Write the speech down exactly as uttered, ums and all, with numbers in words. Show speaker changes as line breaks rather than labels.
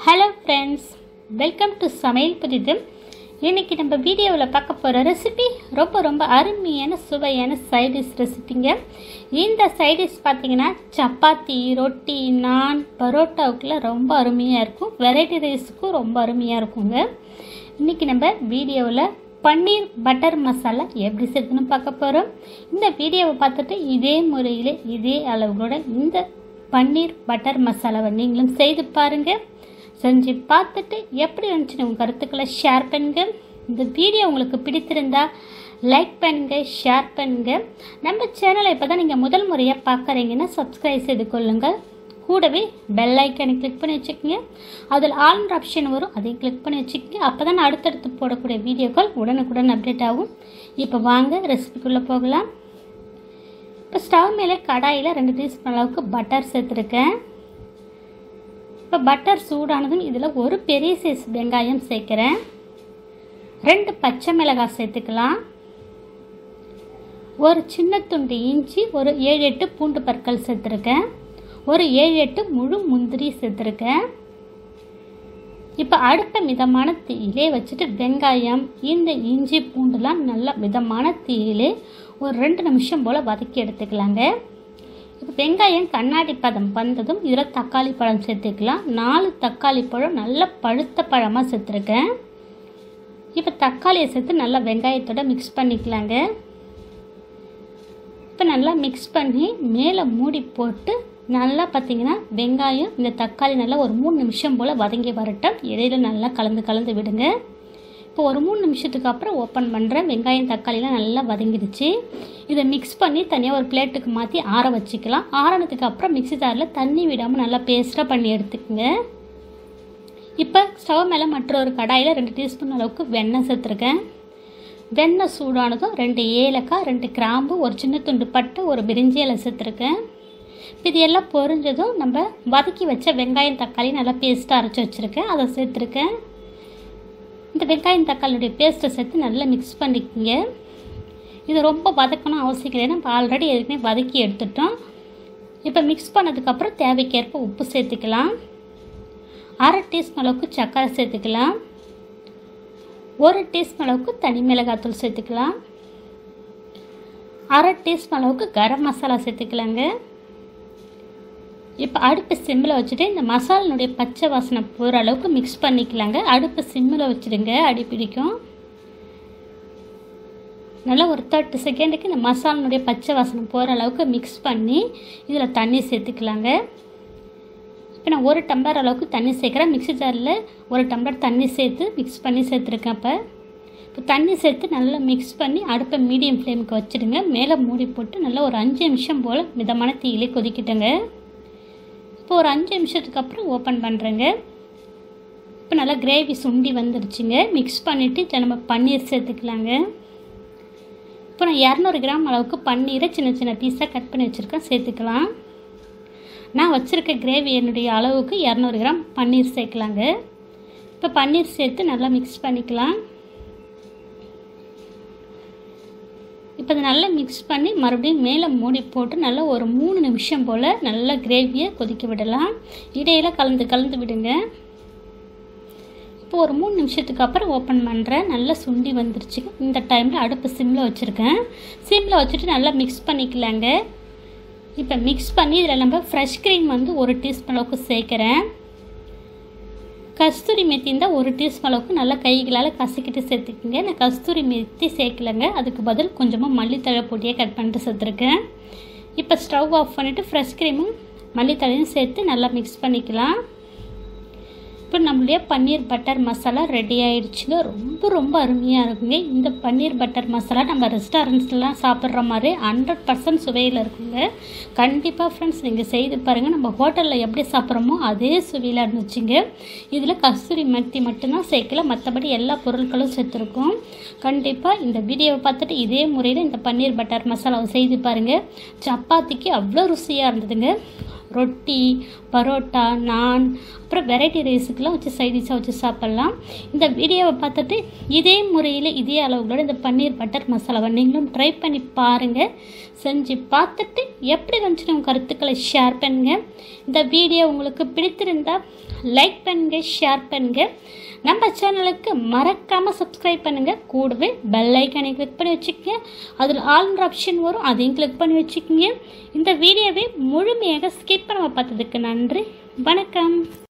Hello friends, welcome to சமையல் புதிது. இன்றைக்கி நம்ம வீடியோவில் பார்க்க போகிற ரெசிபி ரொம்ப ரொம்ப அருமையான சுவையான சைடிஷ் ரெசிபிங்க. இந்த சைடிஷ் பார்த்திங்கன்னா சப்பாத்தி, ரொட்டி, நான், பரோட்டாவுக்குலாம் ரொம்ப அருமையாக இருக்கும். வெரைட்டி ரைஸுக்கும் ரொம்ப அருமையாக இருக்குங்க. இன்றைக்கி நம்ம வீடியோவில் பன்னீர் பட்டர் மசாலா எப்படி செய்யணும்னு பார்க்க போகிறோம். இந்த வீடியோவை பார்த்துட்டு இதே முறையில் இதே அளவுகளோட இந்த பன்னீர் பட்டர் மசாலாவை நீங்களும் செய்து பாருங்கள். செஞ்சு பார்த்துட்டு எப்படி வந்துச்சுன்னு உங்கள் கருத்துக்களை ஷேர் பண்ணுங்கள். இந்த வீடியோ உங்களுக்கு பிடித்திருந்தால் லைக் பண்ணுங்கள், ஷேர் பண்ணுங்கள். நம்ம சேனலை இப்போ தான் நீங்கள் முதல் முறையாக பார்க்குறீங்கன்னா சப்ஸ்கிரைப் செய்து கொள்ளுங்கள். கூடவே பெல் ஐக்கனை கிளிக் பண்ணி வச்சுக்கோங்க. அதில் ஆல்ன்ற ஆப்ஷன் வரும், அதையும் கிளிக் பண்ணி வச்சுக்கோங்க. அப்போ தான் அடுத்தடுத்து போடக்கூடிய வீடியோக்கள் உடனுக்குடன் அப்டேட் ஆகும். இப்போ வாங்க ரெசிபிக்குள்ளே போகலாம். இப்போ ஸ்டவ் மேலே கடாயில் ரெண்டு டீஸ்பூன் அளவுக்கு பட்டர் சேர்த்துருக்கேன். இப்போ பட்டர் சூடானதும் இதில் ஒரு பெரிய சைஸ் வெங்காயம் சேர்க்குறேன். ரெண்டு பச்சை மிளகாய் சேர்த்துக்கலாம். ஒரு சின்ன துண்டு இஞ்சி, ஒரு ஏழு எட்டு பூண்டு பற்கள் சேர்த்துருக்கேன். ஒரு ஏழு எட்டு முழு முந்திரி சேர்த்துருக்கேன். இப்போ அடுத்த மிதமான தீயிலே வச்சுட்டு வெங்காயம், இந்த இஞ்சி பூண்டுலாம் நல்லா மிதமான தீயிலே ஒரு ரெண்டு நிமிஷம் போல் வதக்கி எடுத்துக்கலாங்க. இப்போ வெங்காயம் கண்ணாடி பதம் வந்ததும் இதில் தக்காளி பழம் சேர்த்துக்கலாம். நாலு தக்காளி பழம் நல்ல பழுத்த பழமாக சேர்த்துருக்கேன். இப்போ தக்காளியை சேர்த்து நல்லா வெங்காயத்தோடு மிக்ஸ் பண்ணிக்கலாங்க. இப்போ நல்லா மிக்ஸ் பண்ணி மேலே மூடி போட்டு நல்லா பார்த்திங்கன்னா வெங்காயம் இந்த தக்காளி நல்லா ஒரு மூணு நிமிஷம் போல் வதங்கி வரட்டும். இடையில நல்லா கலந்து கலந்து விடுங்க. இப்போ ஒரு மூணு நிமிஷத்துக்கு அப்புறம் ஓப்பன் பண்ணுறேன். வெங்காயம் தக்காளிலாம் நல்லா வதங்கிடுச்சு. இதை மிக்ஸ் பண்ணி தனியாக ஒரு பிளேட்டுக்கு மாற்றி ஆற வச்சுக்கலாம். ஆறினதுக்கு அப்புறம் மிக்ஸி ஜாரில் தண்ணி விடாமல் நல்லா பேஸ்ட்டாக பண்ணி எடுத்துக்கோங்க. இப்போ ஸ்டவ் மேலே மற்றொரு கடாயில் ரெண்டு டீஸ்பூன் அளவுக்கு வெண்ணெய் சேர்த்துருக்கேன். வெண்ணெய் சூடானதும் ரெண்டு ஏலக்காய், ரெண்டு கிராம்பு, ஒரு சின்ன துண்டு பட்டை, ஒரு பிரிஞ்சி இலை சேர்த்துருக்கேன். இது எல்லாம் பொரிஞ்சதும் நம்ம வதக்கி வச்ச வெங்காயம் தக்காளி நல்லா பேஸ்ட்டாக அரைச்சி வச்சுருக்கேன், அதை சேர்த்துருக்கேன். இந்த வெங்காயம் தக்காளியுடைய பேஸ்ட்டை சேர்த்து நல்லா மிக்ஸ் பண்ணிக்கோங்க. இது ரொம்ப வதக்கணும் அவசியம் இல்லை, நம்ம ஆல்ரெடி ஏற்கனவே வதக்கி எடுத்துட்டோம். இப்போ மிக்ஸ் பண்ணதுக்கப்புறம் தேவைக்கேற்ப உப்பு சேர்த்துக்கலாம். அரை டீஸ்பூன் அளவுக்கு சர்க்கரை சேர்த்துக்கலாம். ஒரு டீஸ்பூன் அளவுக்கு தனி மிளகாத்தூள் சேர்த்துக்கலாம். அரை டீஸ்பூன் அளவுக்கு கரம் மசாலா சேர்த்துக்கலாங்க. இப்போ அடுப்பு சிம்மில் வச்சுட்டு இந்த மசாலினுடைய பச்சை வாசனை போகிற அளவுக்கு மிக்ஸ் பண்ணிக்கலாங்க. அடுப்பு சிம்மில் வச்சுடுங்க, அடி பிடிக்கும். நல்லா ஒரு தேர்ட்டி செகண்டுக்கு இந்த மசாலினுடைய பச்சை வாசனை போகிற அளவுக்கு மிக்ஸ் பண்ணி இதில் தண்ணி சேர்த்துக்கலாங்க. இப்போ நான் ஒரு டம்ளர் அளவுக்கு தண்ணி சேர்க்குறேன். மிக்ஸி ஜாரில் ஒரு டம்ளர் தண்ணி சேர்த்து மிக்ஸ் பண்ணி சேர்த்துருக்கேன். இப்போ இப்போ தண்ணி சேர்த்து நல்லா மிக்ஸ் பண்ணி அடுப்பை மீடியம் ஃப்ளேமுக்கு வச்சுடுங்க. மேலே மூடி போட்டு நல்லா ஒரு அஞ்சு நிமிஷம் போல் மிதமான தீயிலே கொதிக்கிட்டேங்க. இப்போ ஒரு அஞ்சு நிமிஷத்துக்கு அப்புறம் ஓப்பன் பண்ணுறேங்க. இப்போ நல்லா கிரேவி சுண்டி வந்துருச்சுங்க. மிக்ஸ் பண்ணிவிட்டு இதில் நம்ம பன்னீர் சேர்த்துக்கலாங்க. இப்போ நான் இரநூறு கிராம் அளவுக்கு பன்னீரை சின்ன சின்ன பீஸாக கட் பண்ணி வச்சுருக்கேன், சேர்த்துக்கலாம். நான் வச்சுருக்க கிரேவி என்னுடைய அளவுக்கு இரநூறு கிராம் பன்னீர் சேர்க்கலாங்க. இப்போ பன்னீர் சேர்த்து நல்லா மிக்ஸ் பண்ணிக்கலாம். இப்போ அதை நல்லா மிக்ஸ் பண்ணி மறுபடியும் மேலே மூடி போட்டு நல்லா ஒரு மூணு நிமிஷம் போல் நல்லா கிரேவியை கொதிக்க விடலாம். இடையில கலந்து கலந்து விடுங்க. இப்போ ஒரு மூணு நிமிஷத்துக்கு அப்புறம் ஓப்பன் பண்ணுறேன். நல்லா சுண்டி வந்துருச்சு. இந்த டைமில் அடுப்பு சிம்மில் வச்சுருக்கேன். சிம்மில் வச்சுட்டு நல்லா மிக்ஸ் பண்ணிக்கலாங்க. இப்போ மிக்ஸ் பண்ணி இதில் நம்ம ஃப்ரெஷ் க்ரீம் வந்து ஒரு டீஸ்பூன் அளவுக்கு சேர்க்குறேன். கஸ்தூரி மெத்தி இருந்தால் ஒரு டீஸ்பூன் அளவுக்கு நல்லா கைகளால் கசக்கிட்டு சேர்த்துக்குங்க. நான் கஸ்தூரி மெத்தி சேர்க்கலைங்க, அதுக்கு பதில் கொஞ்சமாக மல்லித்தழை பொடியை கட் பண்ணிட்டு சேர்த்துருக்கேன். இப்போ ஸ்டவ் ஆஃப் பண்ணிவிட்டு ஃப்ரெஷ் க்ரீமும் மல்லித்தழையும் சேர்த்து நல்லா மிக்ஸ் பண்ணிக்கலாம். இப்போ நம்மளுடைய பன்னீர் பட்டர் மசாலா ரெடி ஆகிடுச்சுங்க. ரொம்ப ரொம்ப அருமையாக இருக்குங்க. இந்த பன்னீர் பட்டர் மசாலா நம்ம ரெஸ்டாரண்ட்ஸ்லாம் சாப்பிட்ற மாதிரி ஹண்ட்ரட் பர்சன்ட் சுவையில் இருக்குங்க. கண்டிப்பாக ஃப்ரெண்ட்ஸ் நீங்கள் செய்து பாருங்கள். நம்ம ஹோட்டலில் எப்படி சாப்பிட்றோமோ அதே சுவையில் இருந்துச்சுங்க. இதில் கஸ்தூரி மெத்தி மட்டும்தான் சேர்க்கல, மற்றபடி எல்லா பொருட்களும் சேர்த்துருக்கோம். கண்டிப்பாக இந்த வீடியோவை பார்த்துட்டு இதே முறையில் இந்த பன்னீர் பட்டர் மசாலாவை செய்து பாருங்கள். சப்பாத்திக்கு அவ்வளோ ருசியாக இருந்ததுங்க. ரொட்டி, பரோட்டா, நான், அப்புறம் வெரைட்டி ரைஸுக்கெல்லாம் வச்சு சைடிஷாக வச்சு சாப்பிட்லாம். இந்த வீடியோவை பார்த்துட்டு இதே முறையில் இதே அளவுகளோட இந்த பன்னீர் பட்டர் மசாலாவை நீங்களும் ட்ரை பண்ணி பாருங்கள். செஞ்சு பார்த்துட்டு எப்படி வந்துச்சுன்னு உங்கள் கருத்துக்களை ஷேர் பண்ணுங்கள். இந்த வீடியோ உங்களுக்கு பிடித்திருந்தால் லைக் பண்ணுங்கள், ஷேர் பண்ணுங்கள். நம்ம சேனலுக்கு மறக்காமல் சப்ஸ்கிரைப் பண்ணுங்கள். கூடவே பெல் ஐக்கானை கிளிக் பண்ணி வச்சுக்கோங்க. அதில் ஆல்ன்ற ஆப்ஷன் வரும், அதையும் கிளிக் பண்ணி வச்சுக்கோங்க. இந்த வீடியோவை முழுமையாக ஸ்கிப் பண்ணாமல் பார்த்ததுக்கு நன்றி. வணக்கம்.